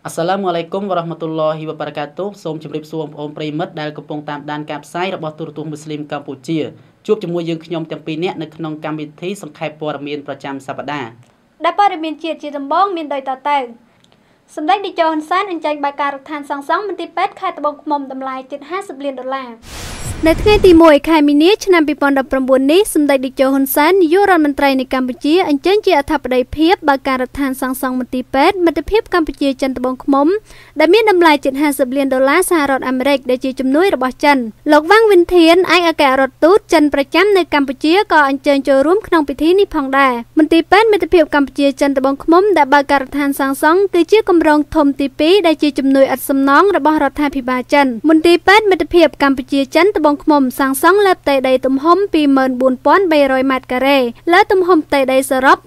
Assalamualaikum warahmatullahi wabarakatuh សូមជម្រាបសួរបងប្អូនប្រិយមិត្តដែលកំពុងតាមដានការផ្សាយរបស់ទូរទស្សន៍មូស្លីមកម្ពុជាជួបជាមួយយើងខ្ញុំទាំងពីរនាក់នៅក្នុងកម្មវិធីសង្ខេបព័ត៌មានប្រចាំសប្តាហ៍ដែលព័ត៌មានជាតិជាដំបូងមានដោយតទៅសម្ដេចនាយកហ៊ុនសែនអញ្ជើញបើកការដ្ឋានសង់មន្ទីរពេទ្យខេត្តត្បូងឃ្មុំតម្លៃជិត$50 លាននៅថ្ងៃទី1ខែមីនាឆ្នាំ2019នេះសម្ដេចនាយកហ៊ុនសែននាយករដ្ឋមន្ត្រីនៃកម្ពុជាអញ្ជើញជាអធិបតីភាពបើកការដ្ឋានសង់មន្ទីរពេទ្យមិត្តភាពកម្ពុជាចិនត្បូងឃ្មុំដែលមានតម្លៃជិត$50 លានសហរដ្ឋអាមេរិកដែលជាជំនួយរបស់ចិនលោកវ៉ាងវិនធានឯកអគ្គរដ្ឋទូតចិនប្រចាំនៅកម្ពុជាក៏អញ្ជើញចូលរួមក្នុងពិធីនេះផងដែរមន្ទីរពេទ្យមិត្តភាពកម្ពុជាចិនត្បូងឃ្មុំដែលបើកការដ្ឋានសង់គឺជាគម្រោងធំទី2ដែលជាជំនួយឥតសំណងរបស់រដ្ឋាភិបាលចិនមន្ទីរពេទ្យមិត្តភាពកម្ពុជាចិនត្បូងឃ្មុំសាងសង់លើផ្ទៃដីទំហំ 24,300 ម៉ែត្រការ៉េលើទំហំផ្ទៃដីសរុប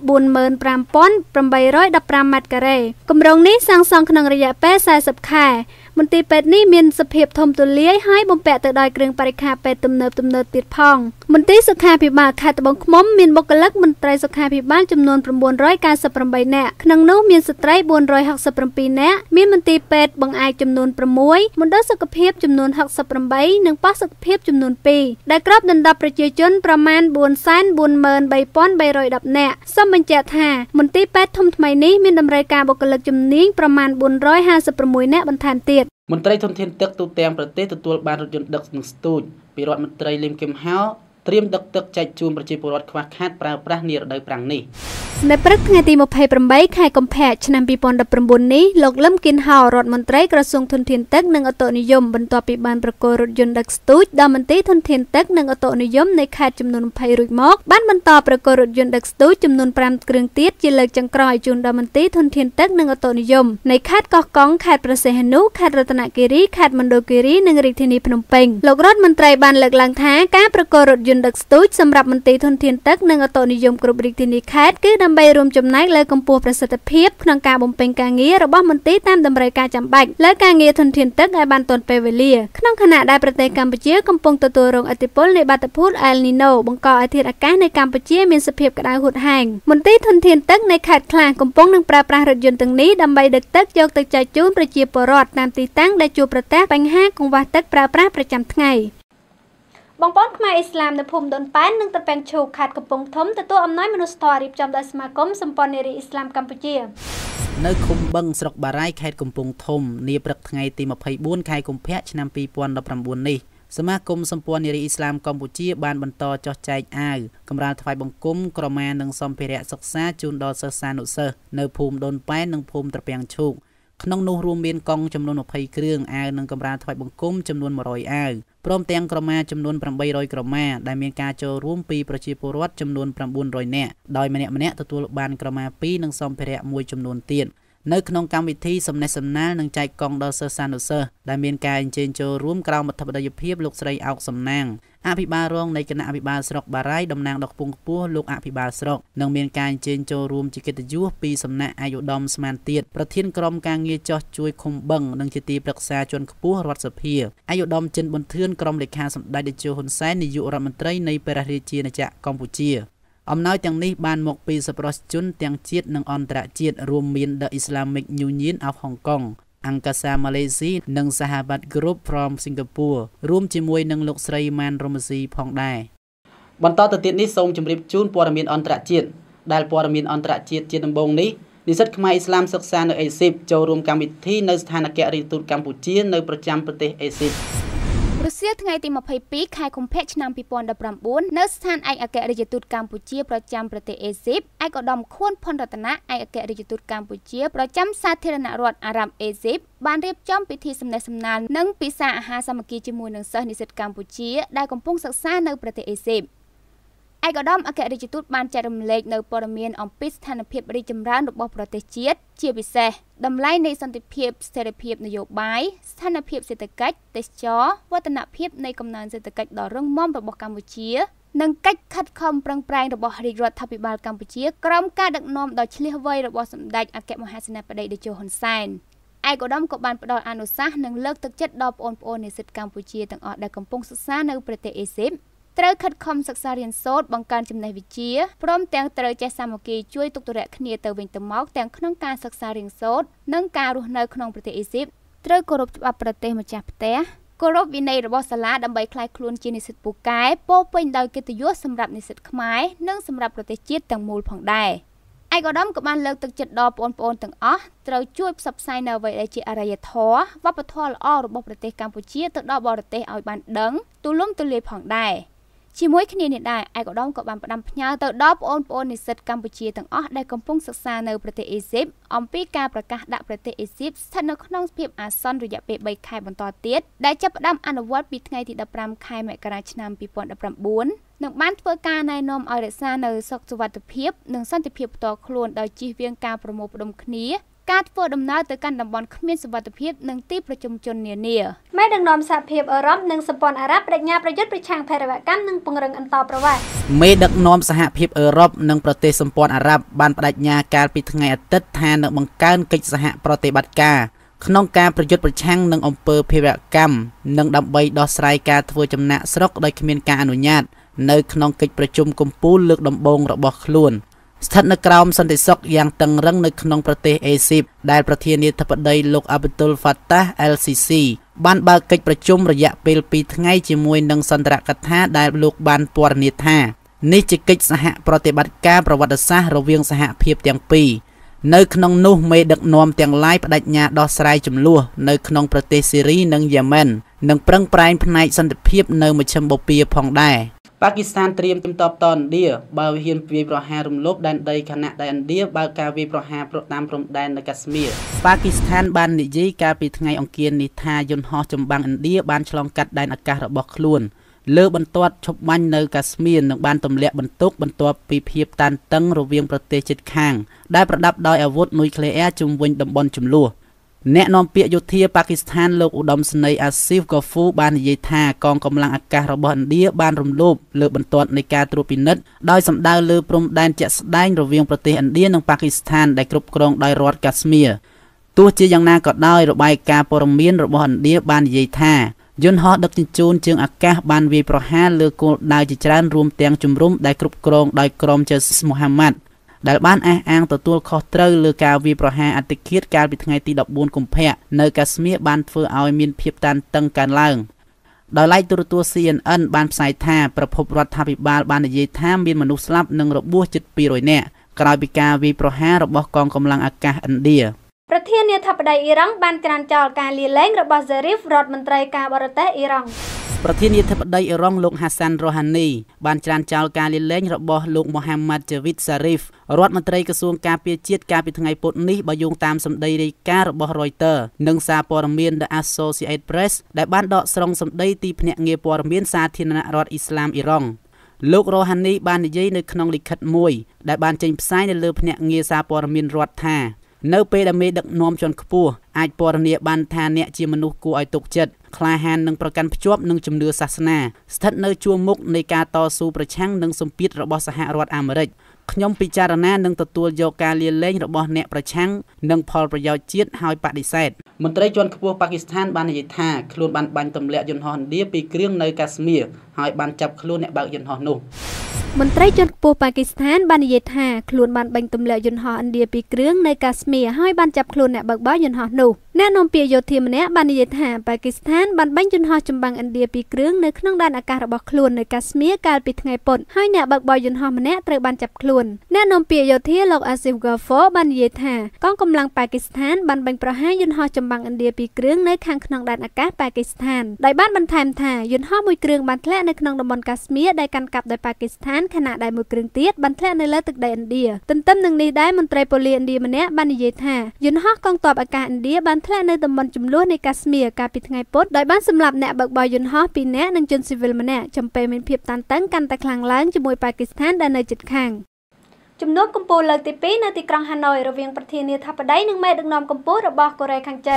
45,815 ម៉ែត្រការ៉េគម្រោងនេះសាងសង់ក្នុងរយៈពេល40ខែមន្ទីរពេទ្យនេះមានសភាពធំទូលាយហើយបំពាក់ទៅដោយគ្រឿងបរិក្ខារពេទ្យទំនើបទៀតផងមន្ទីរសុខាភិបាលខេត្តត្បូងឃ្មុំមានបុគ្គលិកមន្ត្រីសុខាភិបាលចំនួន998នាក់ក្នុងនោះមានស្ត្រី467នាក់មានមន្ទីរពេទ្យបង្អែកចំនួន6មណ្ឌលសុខភាពចំនួន68និងប៉ោះសុខភាពចំនួន2ដែលគ្របដណ្ដប់ប្រជាជនប្រមាណ443,310នាក់សូមបញ្ជាក់ថាមន្ទីរពេទ្យធំថ្មីនេះមានតម្រូវការបុគ្គលិកជំនាញប្រមាណ456នាក់បន្ថែមទៀតមន្ត្រីធនធានទឹកទូទាំងប្រទេសទទួលបានរថយន្តដឹកនិងស្ទូចពីរដ្ឋមន្ត្រីលឹមគឹមហោត្រៀមដឹកទឹកចែកជូនប្រជាពលរដ្ឋខ្វះខាតប្រើប្រាស់នារដូវប្រាំងនេះនៅព្រឹកថ្ងៃទី28ខែកុម្ភៈឆ្នាំ2019នេះលោកលឹមគិនហោរដ្ឋមន្ត្រីក្រសួងធនធានទឹកនិងអូតូនិយមបន្ទាប់ពីបានប្រគល់រថយន្តដឹកស្ទូចដល់មន្ទីរធនធានទឹកនិងអូតូនិយមនៃខេត្តចំនួន20រួចមកបានបន្តប្រគល់រថយន្តដឹកស្ទូចចំនួន5គ្រឿងទៀតជាលើកចុងក្រោយជូនដល់មន្ទីរធនធានទឹកនិងអូតូនិយមនៃខេត្តកោះកុងខេត្តព្រះសីហនុខេត្តរតនគិរីខេត្តមណ្ឌលគិរីនិងរាជធានីភ្នំពេញលោករដ្ឋមន្ត្រីបានលើកឡើងថាការប្រគល់រថយន្តដឹកស្ទូចសម្រាប់មន្ទីរធនធានទឹកនិងអូតូនិយមគ្រប់រាជធានីខេត្តគឺដើម្បីរួមចំណែកលើកម្ពស់ប្រសិទ្ធភាពក្នុងការបំពេញការងាររបស់មន្ទីរតាមតម្រូវការចាំបាច់លើការងារធនធានទឹកឲ្យបានទាន់ពេលវេលាក្នុងខណៈដែលប្រទេសកម្ពុជាកំពុងទទួលរងឥទ្ធិពលនៃបាតុភូត El Nino បង្កឲ្យធាតុអាកាសនៅកម្ពុជាមានសភាពក្តៅហួតហែងមន្ទីរធនធានទឹកនៃខេត្តខ្លះកំពុងនឹងប្រើប្រាស់រថយន្តទាំងនេះដើម្បីដឹកទឹកយកទៅចែកជូនប្រជាពលរដ្ឋតាមទីតាំងដែលជួបប្រទះបញ្ហាកង្វះទឹកប្រើប្រាស់ប្រចាំថ្ងៃបងប្អូនខ្មែរអ៊ីស្លាមនៅភូមិដូនប៉ែននិងត្រពាំងឈូកខេត្តកំពង់ធំទទួលអំណោយមនុស្សធម៌រៀបចំដោយសមាគមសម្ព័ន្ធនារីអ៊ីស្លាមកម្ពុជានៅឃុំបឹងស្រុកបារាយខេត្តកំពង់ធំនាព្រឹកថ្ងៃទី24ខែកុម្ភៈឆ្នាំ2019នេះសមាគមសម្ព័ន្ធនារីអ៊ីស្លាមកម្ពុជាបានបន្តចុះចែកអាវកម្រាលថ្វាយបង្គំក្រមានិងសម្ភារៈសិក្សាជូនដល់សិស្សានុសិស្សនៅភូមិដូនប៉ែននិងភូមិត្រពាំងឈូកក្នុងនោះរួមមានកង់ចំនួន20គ្រឿងអាវនិងកម្រាលថ្វាយបង្គំចំនួន100អាវព្រមទាំងក្រមាចំនួន800ក្រមាដែលមានការចូលរួមពីប្រជាពលរដ្ឋចំនួន900នាក់ដោយម្នាក់ទទួលបានក្រមា2និងសម្ភារៈមួយចំនួនទៀតនៅក្នុងកម្មវិធីសំណេះសំណាលនិងចែកកង់ដល់សិស្សានុសិស្សដែលមានការអញ្ជើញចូលរួមក្រោមអធិបតីភាពលោកស្រីអោកសំណាងអភិបាលរងនៃគណៈអភិបាលស្រុកបារាយតំណាងដល់ខ្ពង់ខ្ពស់លោកអភិបាលស្រុកនិងមានការអញ្ជើញចូលរួមជាកិត្តិយសពីសំណាក់អាយុឧត្តមស្មានទៀតប្រធានក្រុមការងារចោះជួយឃុំបឹងនិងជាទីប្រឹក្សាជាន់ខ្ពស់រដ្ឋសភាអាយុឧត្តមចិនប៊ុនធឿនក្រុមលេខាសម្ដេចតេជោហ៊ុនសែននាយករដ្ឋមន្ត្រីនៃព្រះរាជាណាចក្រកម្ពុជាអំណោយទាំងនេះបានមកពីសប្បុរសជនទាំងជាតិនិងអន្តរជាតិរួមមាន The Islamic Union of Hong Kong អង្គការម៉ាឡេស៊ីនិងសហបាត Group from Singapore រួមជាមួយនឹងលោកស្រីម៉ានរ៉ូម៉ាស៊ីផងដែរបន្តទៅទៀតនេះសូមជម្រាបជូនព័ត៌មានអន្តរជាតិដែលព័ត៌មានអន្តរជាតិជាដំបូងនេះនិស្សិតខ្មែរអ៊ីស្លាមសិក្សានៅអេស៊ីបចូលរួមកម្មវិធីនៅស្ថានអគ្គរដ្ឋទូតកម្ពុជានៅប្រចាំប្រទេសអេស៊ីបរុស្ស៊ីថ្ងៃទី22ខែកុម្ភៈឆ្នាំ2019នៅស្ថានឯកអគ្គរដ្ឋទូតកម្ពុជាប្រចាំប្រទេសអេស៊ីបឯកឧត្តមខួនផុនរតនាឯកអគ្គរដ្ឋទូតកម្ពុជាប្រចាំសាធារណរដ្ឋអារ៉ាប់អេស៊ីបបានរៀបចំពិធីសម្ដែងសម្ដាលនិងពិសាអាហារសាមគ្គីជាមួយនឹងសិស្សនិស្សិតកម្ពុជាដែលកំពុងសិក្សានៅប្រទេសអេស៊ីបឯកឧត្តមអគ្គរដ្ឋទូតបានចែករំលែកនៅព័ត៌មានអំពីស្ថានភាពរីកចម្រើនរបស់ប្រទេសជាតិជាពិសេសតម្លៃនៃសន្តិភាពស្ថិរភាពនយោបាយស្ថានភាពសេដ្ឋកិច្ចទេសចរវឌ្ឍនភាពនៃកំណើនសេដ្ឋកិច្ចដ៏រឹងមាំរបស់កម្ពុជានិងកិច្ចខិតខំប្រឹងប្រែងរបស់រាជរដ្ឋាភិបាលកម្ពុជាក្រោមការដឹកនាំដ៏ឈ្លាសវៃរបស់សម្ដេចអគ្គមហាសេនាបតីតេជោហ៊ុនសែនឯកឧត្តមក៏បានផ្ដល់អនុសាសន៍និងលើកទឹកចិត្តដល់បងប្អូននិស្សិតកម្ពុជាទាំងអស់ដែលកំពុងសិក្សានៅប្រទេសអេស៊ីបត្រូវខិតខំសិក្សារៀនសូត្របង្កើនចំណេះវិជ្ជាព្រមទាំងត្រូវចេះសាមគ្គីជួយទុកទរៈគ្នាទៅវិញទៅមកទាំងក្នុងការសិក្សារៀនសូត្រនិងការរស់នៅក្នុងប្រទេសអេស៊ីបត្រូវគោរពច្បាប់ប្រទេសម្ចាស់ផ្ទះគោរពវិន័យរបស់សាលាដើម្បីក្លាយខ្លួនជានិស្សិតពូកែពោពេញដោយកិត្តិយសសម្រាប់និស្សិតខ្មែរនិងសម្រាប់ប្រទេសជាតិទាំងមូលផងដែរឯកឧត្តមក៏បានលើកទឹកចិត្តដល់បងប្អូនទាំងអស់ត្រូវជួយផ្សព្វផ្សាយនៅអ្វីដែលជាអរិយធម៌វប្បធម៌ល្អរបស់ប្រទេសកម្ពុជាទៅដល់បរទេសឲ្យបានដឹងទូលំទូលាយផងដែរជាមួយគ្នានេះដែរឯកឧត្តមក៏បានផ្ដាំផ្ញើទៅដល់បងប្អូននិស្សិតកម្ពុជាទាំងអស់ដែលកំពុងសិក្សានៅប្រទេសអេស៊ីបអំពីការប្រកាសដាក់ប្រទេសអេស៊ីបស្ថិតនៅក្នុងភាពអាសន្នរយៈពេល3ខែបន្តទៀតដែលចាប់ផ្ដើមអនុវត្តពីថ្ងៃទី15ខែមករាឆ្នាំ2019នឹងបានធ្វើការណែនាំឲ្យរក្សានៅសុខសុវត្ថិភាពនិងសន្តិភាពផ្ទាល់ខ្លួនដោយជៀសវាងការប្រមូលផ្ដុំគ្នាការធ្វើដំណើរទៅកាន់តំបន់គ្មានសុវត្ថិភាពនិងទីប្រជុំជននានាមេដឹកនាំសហភាពអឺរ៉ុបនិងសម្ព័ន្ធអារ៉ាប់បដិញ្ញាប្រយុទ្ធប្រឆាំងភេរវកម្មនិងពង្រឹងអន្តរប្រវេសន៍មេដឹកនាំសហភាពអឺរ៉ុបនិងប្រទេសសម្ព័ន្ធអារ៉ាប់បានបដិញ្ញាកាលពីថ្ងៃអាទិត្យថានឹងបង្កើនកិច្ចសហប្រតិបត្តិការក្នុងការប្រយុទ្ធប្រឆាំងនឹងអំពើភេរវកម្មនិងដើម្បីដោះស្រាយការធ្វើចំណាកស្រុកដោយគ្មានការអនុញ្ញាតនៅក្នុងកិច្ចប្រជុំកំពូលលើកដំបូងរបស់ខ្លួនស្ថិតនៅក្រោមសន្តិសុខយ៉ាងតឹងរឹងនៅក្នុងប្រទេសអេស៊ីបដែលប្រធានាធិបតីលោកអាប់តុល ហ្វាតាស់ អែលស៊ីស៊ីបានបើកកិច្ចប្រជុំរយៈពេល2ថ្ងៃជាមួយនឹងសន្ទរកថាដែលលោកបានពណ៌នាថានេះជាកិច្ចសហប្រតិបត្តិការប្រវត្តិសាស្ត្ររវាងសហភាពទាំងពីរនៅក្នុងនោះមេដឹកនាំទាំងឡាយបដិញ្ញាដោះស្រាយចំនួននៅក្នុងប្រទេសស៊ីរីនិងយេម៉ែននិងប្រឹងប្រែងផ្នែកសន្តិភាពនៅមជ្ឈិមបូព៌ាផងដែរប៉ាគីស្ថានត្រៀមជំតបតឥណ្ឌាបើវិហារវាយប្រហាររំលោភដែនដីខណៈដែលឥណ្ឌាបើកការវាយប្រហារតាមព្រំដែននៅកាស្មៀរប៉ាគីស្ថានបាននិយាយកាលពីថ្ងៃអង្គារនេះថាយន្តហោះចម្បាំងឥណ្ឌាបានឆ្លងកាត់ដែនអាកាសរបស់ខ្លួនលើបន្ទាត់ឈប់បាញ់នៅកាស្មៀរនិងបានទម្លាក់បន្ទុកបន្ទាប់ពីភាពតានតឹងរវាងប្រទេសជិតខាងដែលប្រដាប់ដោយអាវុធនុយក្លេអ៊ែរជុំវិញតំបន់ជម្លោះអ្នកនាំពាក្យយោធាប៉ាគីស្ថានលោកឧត្តមសេនីយ៍អាស៊ីហ្វ ហ្គហ្វូបាននិយាយថាកងកម្លាំងអាកាសរបស់ឥណ្ឌាបានរំលោភលើបន្ទាត់នៃការត្រួតពិនិត្យដោយសម្ដៅលើព្រំដែនជាក់ស្ដែងរវាងប្រទេសឥណ្ឌានិងប៉ាគីស្ថានដែលគ្រប់គ្រងដោយរដ្ឋកាស្មៀរទោះជាយ៉ាងណាក៏ដោយរបាយការណ៍ព័ត៌មានរបស់ឥណ្ឌាបាននិយាយថាយន្តហោះដឹកជញ្ជូនជើងអាកាសបានវាយប្រហារលើគោលដៅជាច្រើនរួមទាំងជំរំដែលគ្រប់គ្រងដោយក្រុមជើស្មូហាម៉ាត់ដែលបានអះអាងទទួលខុសត្រូវលើការវាយប្រហារអតិឃាតកាលពីថ្ងៃទី14កុម្ភៈនៅកាស្មៀរបានធ្វើឲ្យមានភាពតានតឹងកើនឡើងដោយឡែកទូរទស្សន៍ CNN បានផ្សាយថាប្រពន្ធរដ្ឋាភិបាលបាននិយាយថាមានមនុស្សស្លាប់និងរបួសជិត200នាក់ក្រោយពីការវាយប្រហាររបស់កងកម្លាំងអាកាសឥណ្ឌាប្រធានាធិបតីអ៊ីរ៉ង់បានច្រានចោលការលាលែងរបស់ហ្សារីហ្វរដ្ឋមន្ត្រីការបរទេសអ៊ីរ៉ង់ប្រធានាធិបតីអ៊ីរ៉ង់លោកហាសាន់រ៉ូហានីបានច្រានចោលការលាលែងរបស់លោកមូហាម៉ាត់ជាវីតសារីហ្វរដ្ឋមន្ត្រីក្រសួងការពារជាតិកាលពីថ្ងៃពុធនេះបើយោងតាមសម្ដីរាយការណ៍របស់ Reuters និងសារព័ត៌មាន The Associated Press ដែលបានដកស្រង់សម្ដីទីភ្នាក់ងារព័ត៌មានសាធារណរដ្ឋអ៊ីស្លាមអ៊ីរ៉ង់លោករ៉ូហានីបាននិយាយនៅក្នុងលិខិតមួយដែលបានចេញផ្សាយនៅលើភ្នាក់ងារសារព័ត៌មានរដ្ឋថានៅពេលដែលមេដឹកនាំជាន់ខ្ពស់អាចពណ៌នាបានថាអ្នកជាមនុស្សគួរឲ្យទុកចិត្តក្លាហាននិងប្រកាន់ភ្ជាប់នឹងជំនឿសាសនាស្ថិតនៅជួរមុខនៃការតស៊ូប្រឆាំងនឹងសម្ពាធរបស់សហរដ្ឋអាមេរិកខ្ញុំពិចារណានឹងទទួលយកការលាលែងរបស់អ្នកប្រឆាំងនិងផលប្រយោជន៍ជាតិហើយបដិសេធមន្ត្រីជាន់ខ្ពស់ប៉ាគីស្ថានបាននិយាយថាខ្លួនបានបាញ់ទម្លាក់យន្តហោះឥណ្ឌាពីគ្រឿងនៅកាស្មៀរហើយបានចាប់ខ្លួនអ្នកបើកយន្តហោះនោះមន្ត្រីជាន់ខ្ពស់ប៉ាគីស្ថានបាននិយាយថាខ្លួនបានបាញ់ទម្លាក់យន្តហោះឥណ្ឌាពីគ្រឿងនៅកាស្មៀរហើយបានចាប់ខ្លួនអ្នកបើកបរយន្តហោះនោះអ្នកនាំពាក្យយោធាម្នាក់បាននិយាយថាប៉ាគីស្ថានបានបាញ់យន្តហោះចម្បាំងឥណ្ឌាពីគ្រឿងនៅក្នុងដែនអាកាសរបស់ខ្លួននៅកាស្មៀរកាលពីថ្ងៃពុធហើយអ្នកបើកបរយន្តហោះម្នាក់ត្រូវបានចាប់ខ្លួនអ្នកនាំពាក្យយោធាលោកអាស៊ីហ្វ ហ្គហ្វូបាននិយាយថាកងកម្លាំងប៉ាគីស្ថានបានបាញ់ប្រហារយន្តហោះចម្បាំងឥណ្ឌាពីគ្រឿងនៅខាងក្នុងដែនអាកាសប៉ាគីស្ថានដោយបានបន្ថែមថាយន្តហោះមួយគ្រឿងបានធ្លាក់នៅក្នុងតំបន់កាស្មៀរដែលកាន់កាប់ដោយប៉ាគីស្ថានខណៈដែលមួយគ្រឿងទៀតបានធ្លាក់នៅលើទឹកដីឥណ្ឌាទន្ទឹមនឹងនេះដែរមន្ត្រីប៉ូលីសឥណ្ឌាម្នាក់បាននិយាយថាយន្តហោះកងទ័ពអាកាសឥណ្ឌាបានធ្លាក់នៅតំបន់ចំនួននៃកាស្មៀរកាលពីថ្ងៃពុធដោយបានសម្លាប់អ្នកបើកបរយន្តហោះ2នាក់និងជនស៊ីវិលម្នាក់ចំពេលមានភាពតានតឹងកាន់តែខ្លាំងឡើងជាមួយប៉ាគីស្ថានដែលនៅជិតខាងជំនួបកម្ពុជាលើកទី2នៅទីក្រុងហាណូយរវាងប្រធានាធិបតីនិងមេដឹកនាំកម្ពុជារបស់កូរ៉េខាងជើង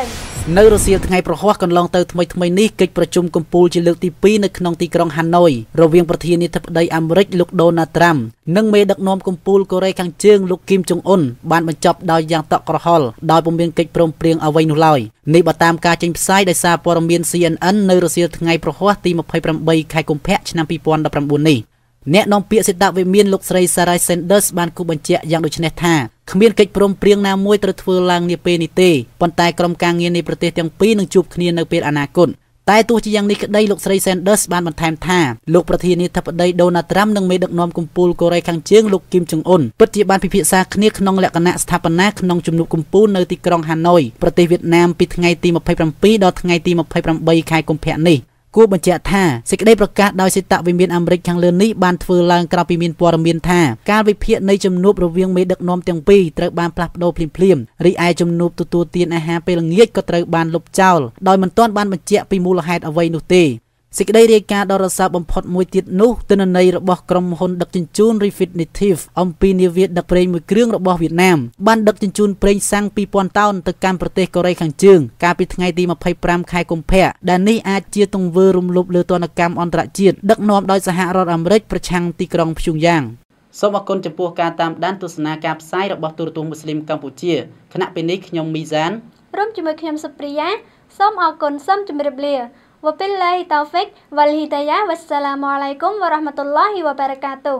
នៅរសៀលថ្ងៃប្រហ័សកន្លងទៅថ្មីនេះកិច្ចប្រជុំកំពូលជាលើកទី2នៅក្នុងទីក្រុងហាណូយរវាងប្រធានាធិបតីអាមេរិកលោកដូណាល់ត្រាំនិងមេដឹកនាំកំពូលកូរ៉េខាងជើងលោកគីមចុងអ៊ុនបានបញ្ចប់ដោយយ៉ាងតក់ក្រហល់ដោយពុំមានកិច្ចព្រមព្រៀងអ្វីនោះឡើយនេះបើតាមការចេញផ្សាយដោយសារព័ត៌មាន CNN នៅរសៀលថ្ងៃប្រហ័សទី28ខែកុម្ភៈឆ្នាំ2019នេះអ្នកនាំពាក្យសេតវិមានលោកស្រី Sarah Sanders បានគូបញ្ជាក់យ៉ាងដូចនេះថាគ្មានកិច្ចព្រមព្រៀងណាមួយត្រូវធ្វើឡើងនាពេលនេះទេប៉ុន្តែក្រុមការងារនៃប្រទេសទាំងពីរនឹងជួបគ្នានៅពេលអនាគតតែទោះជាយ៉ាងនេះក្តីលោកស្រី Sanders បានបន្ថែមថាលោកប្រធានាធិបតី Donald Trump និងមេដឹកនាំកំពូលកូរ៉េខាងជើងលោកគីមចុងអ៊ុនពិតជាបានពិភាក្សាគ្នាក្នុងលក្ខណៈស្ថាបនាក្នុងជំនួបកំពូលនៅទីក្រុងហាណូយប្រទេសវៀតណាមពីថ្ងៃទី27ដល់ថ្ងៃទី28ខែកុម្ភៈនេះគួរបញ្ជាក់ថាសេចក្តីប្រកាសដោយសេតវិមានអាមេរិកខាងលើនេះបានធ្វើឡើងក្រោយពីមានព័ត៌មានថាការវិភាគនៃជំនួបរវាងមេដឹកនាំទាំងពីរត្រូវបានផ្លាស់ប្ដូរភ្លាមៗរីឯជំនួបទទួលទានអាហារពេលល្ងាចក៏ត្រូវបានលុបចោលដោយមិនទាន់បានបញ្ជាក់ពីមូលហេតុអ្វីនោះទេសេចក្តីរាយការណ៍ដ៏រសើបបំផុតមួយទៀតនោះទិន្នន័យរបស់ក្រុមហ៊ុនដឹកជញ្ជូន Refinitiv អំពីនាវាដឹកប្រេងមួយគ្រឿងរបស់វៀតណាមបានដឹកជញ្ជូនប្រេងសាំង 2000 តោនទៅកាន់ប្រទេសកូរ៉េខាងជើងកាលពីថ្ងៃទី25ខែកុម្ភៈដែលនេះអាចជាទង្វើរំលោភលើទណ្ឌកម្មអន្តរជាតិដឹកនាំដោយសហរដ្ឋអាមេរិកប្រឆាំងទីក្រុងព្យុងយ៉ាងសូមអរគុណចំពោះការតាមដានទស្សនាការផ្សាយរបស់ទូរទស្សន៍មូស្លីមកម្ពុជាគណៈពេលនេះខ្ញុំមីសានរួមជាមួយខ្ញុំសុព្រីយ៉ាសូមអរគុណសូមជម្រាបលាWabillahi taufiq wal hidayah wassalamualaikum warahmatullahi wabarakatuh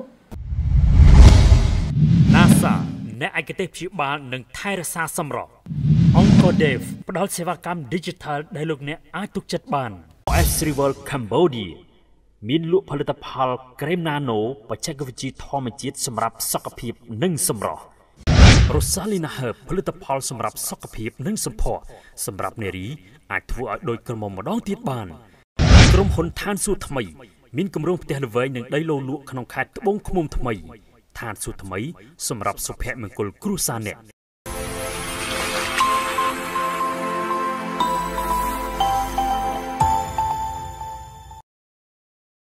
NASA អ្នកឯកទេសព្យាបាលនិងថែរក្សាសម្រស់ Oncodev ផ្ដល់សេវាកម្ម Digital ដែលលោកអ្នកអាចទុកចិត្តបាន OS Rival Cambodia មានលក់ផលិតផលក្រែម Nano បច្ចេកវិទ្យាធម្មជាតិសម្រាប់សុខភាពនិងសម្រស់ Rosalina Herb ផលិតផលសម្រាប់សុខភាពនិងសម្ផស្សសម្រាប់នារីអាចធ្វើឲ្យដូចក្រមុំម្ដងទៀតបានក្រុមហ៊ុនឋានសួគ៌ថ្មីមានគម្រោងផ្ទះល្វែងនិងដីឡូលក់ក្នុងខេត្តត្បូងឃ្មុំថ្មីឋានសួគ៌ថ្មីសម្រាប់សុភមង្គលគ្រួសារអ្នក